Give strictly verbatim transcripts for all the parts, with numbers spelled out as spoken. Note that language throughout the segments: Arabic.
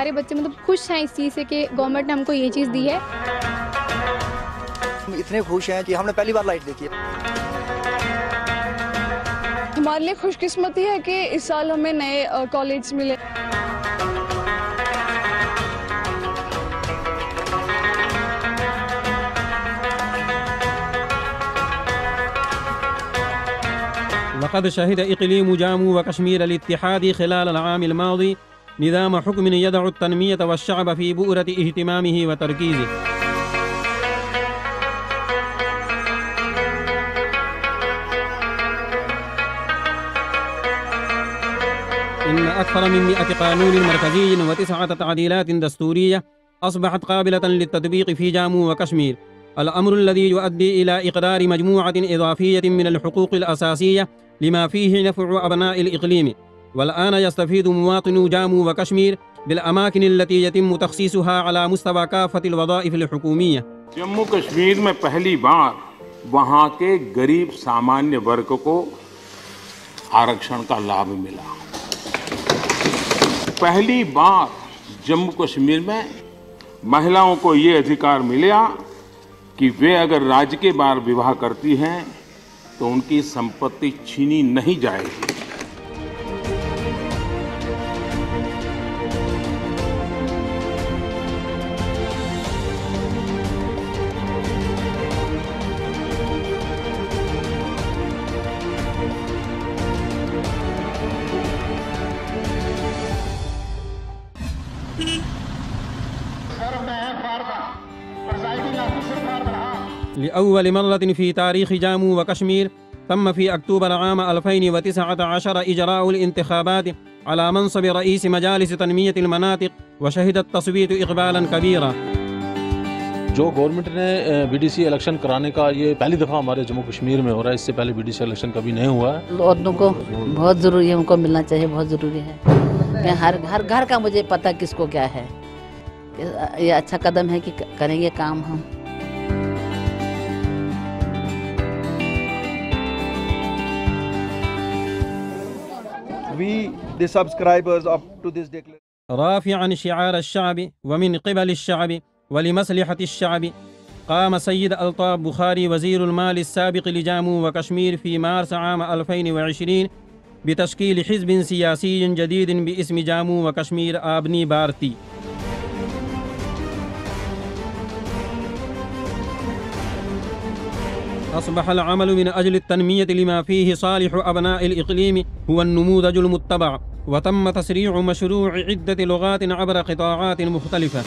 सारे बच्चे मतलब खुश हैं इस चीज़ से कि गवर्नमेंट ने हमको ये चीज़ दी है। हम इतने खुश हैं कि हमने पहली बार लाइट देखी है। हमारे लिए खुशकिस्मती है कि इस साल हमें नए कॉलेज मिले। लक़द शहिद इक़लीम जामू व कश्मीर अल-इत्तिहादी ख़िलाल अल-आम अल-माज़ी निज़ाम हुक्म यदअु अत-तन्मियत व-अश-शअब फ़ी बु'रति इहतिमामिही व तरकीज़िही। إن أكثر من مئة قانون مركزي وتسعة تعديلات دستورية أصبحت قابلة للتطبيق في جامو وكشمير، الأمر الذي يؤدي إلى إقرار مجموعة إضافية من الحقوق الأساسية لما فيه نفع أبناء الإقليم. والآن يستفيد مواطنو جامو وكشمير بالأماكن التي يتم تخصيصها على مستوى كافة الوظائف الحكومية. जम्मू कश्मीर में पहली बार वहाँ के गरीब सामान्य वर्ग को आरक्षण का लाभ मिला। पहली बार जम्मू कश्मीर में महिलाओं को ये अधिकार मिला कि वे अगर राज्य के बाहर विवाह करती हैं तो उनकी संपत्ति छीनी नहीं जाएगी। لأول مرة في تاريخ جامو وكشمير تم في أكتوبر عام ألفين وتسعة عشر إجراء الانتخابات على منصب رئيس مجالس تنمية المناطق وشهد التصويت إقبالا كبيرا. जो गवर्नमेंट ने बीडीसी इलेक्शन कराने का ये पहली दफ़ा हमारे जम्मू कश्मीर में हो रहा है, इससे पहले बीडीसी इलेक्शन कभी नहीं हुआ है। औरतों को बहुत ज़रूरी है, उनको मिलना चाहिए, बहुत ज़रूरी है। हर हर घर का मुझे पता किसको क्या है। ये अच्छा कदम है कि करेंगे काम हम। We, the subscribers up to this declaration. رافعا شعار الشعب ومن قبل الشعب ولمصلحة الشعب، قام سيد ألطاف بخاري وزير المال السابق لجامو وكشمير في مارس عام ألفين وعشرين بتشكيل حزب سياسي جديد باسم جامو وكشمير آبني بارتي. أصبح العمل من أجل التنمية لما فيه صالح أبناء الإقليم هو النموذج المتبع، وتم تسريع مشروع عدة لغات عبر قطاعات مختلفة.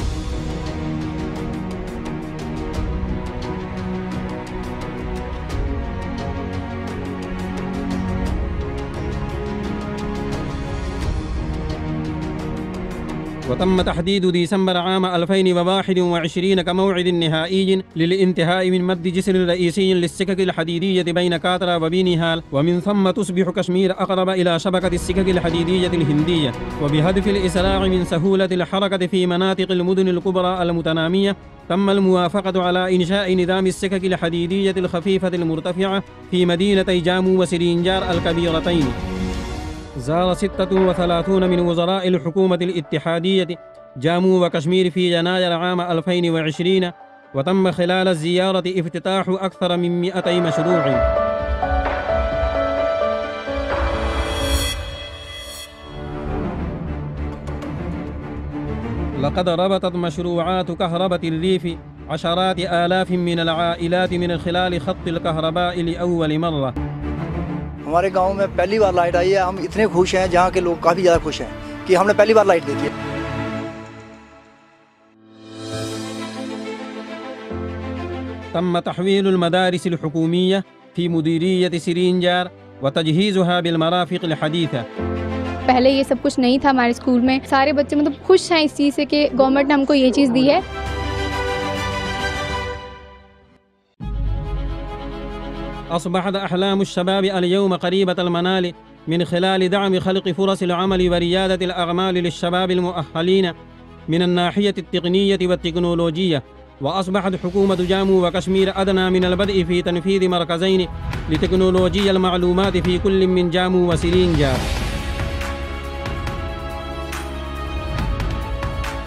وتم تحديد ديسمبر عام ألفين وواحد وعشرين كموعد نهائي للانتهاء من مد جسر رئيسي للسكك الحديدية بين كاترا وبينيهال، ومن ثم تصبح كشمير أقرب إلى شبكة السكك الحديدية الهندية. وبهدف الإسراع من سهولة الحركة في مناطق المدن الكبرى المتنامية، تم الموافقة على إنشاء نظام السكك الحديدية الخفيفة المرتفعة في مدينتي جامو وسرينجار الكبيرتين. زار ستة وثلاثون من وزراء الحكومة الاتحادية جامو وكشمير في يناير عام ألفين وعشرين، وتم خلال الزيارة افتتاح أكثر من مئتي مشروع. لقد ربطت مشروعات كهرباء الريف عشرات آلاف من العائلات من خلال خط الكهرباء لأول مرة. हमारे गांव में पहली बार लाइट आई है। हम इतने खुश हैं, जहां के लोग काफ़ी ज़्यादा खुश हैं कि हमने पहली बार लाइट देखी है। تم تحويل المدارس الحكومية في مديرية سرينجار وتجهيزها بالمرافق الحديثة. पहले ये सब कुछ नहीं था हमारे स्कूल में। सारे बच्चे मतलब खुश हैं इस चीज़ से कि गवर्नमेंट ने हमको ये चीज़ दी है। أصبحت أحلام الشباب اليوم قريبة المنال من خلال دعم خلق فرص العمل وريادة الأعمال للشباب المؤهلين من الناحية التقنية والتكنولوجية. وأصبحت حكومة جامو وكشمير أدنى من البدء في تنفيذ مركزين لتكنولوجيا المعلومات في كل من جامو وسرينجار.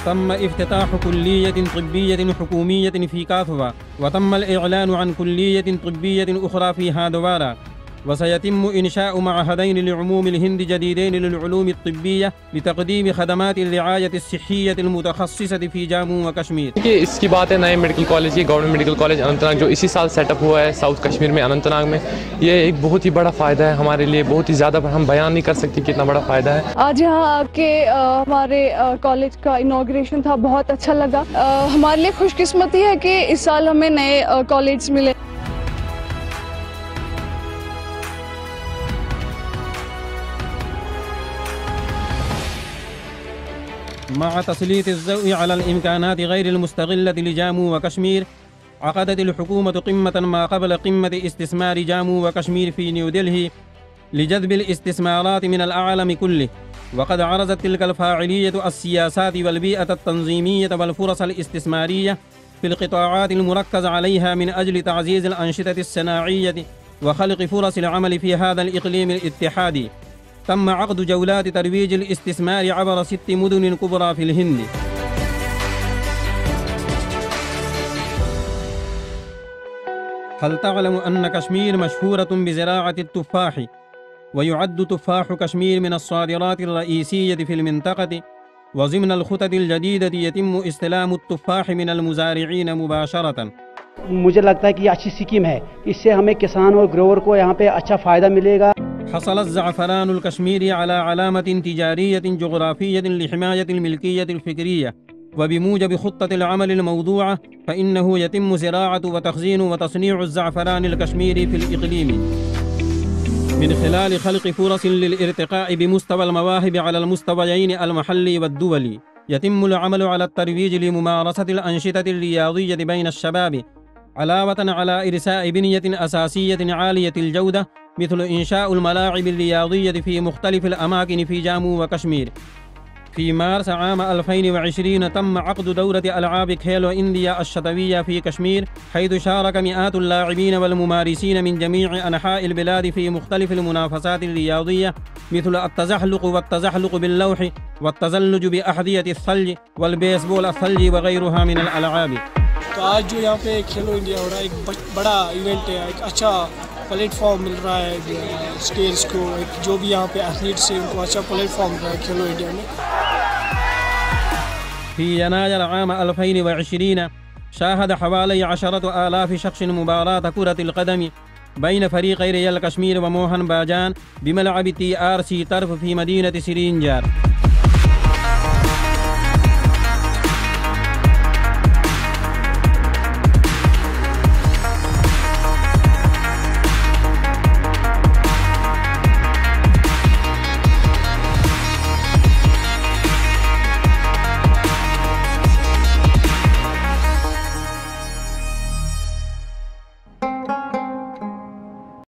تم افتتاح كلية طبية حكومية في كاثوا، وتم الإعلان عن كلية طبية أخرى في هادوارا، وسيتم إنشاء معهدين لعموم الهند جديدين للعلوم الطبية لتقديم خدمات الرعاية الصحية المتخصصة في जम्मू व कश्मीर। इसकी बात है नए मेडिकल कॉलेज की, गवर्नमेंट मेडिकल कॉलेज अनंतनाग जो इसी साल सेटअप हुआ है साउथ कश्मीर में अनंतनाग में, ये एक बहुत ही बड़ा फ़ायदा है हमारे लिए, बहुत ही ज़्यादा हम बयान नहीं कर सकते कितना बड़ा फ़ायदा है। आज यहाँ आके हमारे कॉलेज का इनॉग्रेशन था, बहुत अच्छा लगा। आ, हमारे लिए खुशकिस्मती है कि इस साल हमें नए कॉलेज मिले। مع تسليط الضوء على الإمكانات غير المستغلة لجامو وكشمير، عقدت الحكومة قمة ما قبل قمة استثمار جامو وكشمير في نيودلهي لجذب الاستثمارات من العالم كله، وقد عرضت تلك الفاعلية السياسات والبيئة التنظيمية والفرص الاستثمارية في القطاعات المركز عليها من أجل تعزيز الأنشطة الصناعية وخلق فرص العمل في هذا الإقليم الاتحادي. تم عقد جولات ترويج الاستثمار عبر ست مدن كبرى في الهند. هل تعلم أن كشمير مشهورة بزراعة التفاح، ويعد تفاح كشمير من الصادرات الرئيسية في المنطقة، وضمن الخطط الجديدة يتم استلام التفاح من المزارعين مباشرة. मुझे लगता है कि ये अच्छी स्कीम है, इससे हमें किसान और ग्रोवर को यहाँ पे अच्छा फ़ायदा मिलेगा। حصل الزعفران الكشميري على علامة تجارية جغرافية لحماية الملكية الفكرية، وبموجب خطة العمل الموضوعة فإنه يتم زراعة وتخزين وتصنيع الزعفران الكشميري في الإقليم من خلال خلق فرص للارتقاء بمستوى المواهب على المستويين المحلي والدولي. يتم العمل على الترويج لممارسة الأنشطة الرياضية بين الشباب، علاوة على إرساء بنية أساسية عالية الجودة مثل إنشاء الملاعب الرياضية في مختلف الأماكن في جامو وكشمير. في مارس عام ألفين وعشرين تم عقد دورة ألعاب كيلو إنديا الشتوية في كشمير، حيث شارك مئات اللاعبين والممارسين من جميع أنحاء البلاد في مختلف المنافسات الرياضية مثل التزحلق والتزحلق باللوح والتزلج بأحذية الثلج والبيسبول الثلجي وغيرها من الألعاب. तो आज जो यहाँ पे खेलो इंडिया हो रहा है, एक बड़ा इवेंट है, एक अच्छा प्लेटफॉर्म मिल रहा है स्टेट्स को, एक जो भी यहाँ पे एथलीट्स हैं उनको अच्छा प्लेटफॉर्म मिल रहा है खेलो इंडिया में। في يناير عام ألفين وعشرين شاهد حوالي عشرة آلاف شخص مباراة كرة القدم بين فريقي ريال كشمير وموهن باجان بملعب تي آر سي طرف في مدينة سرينجار.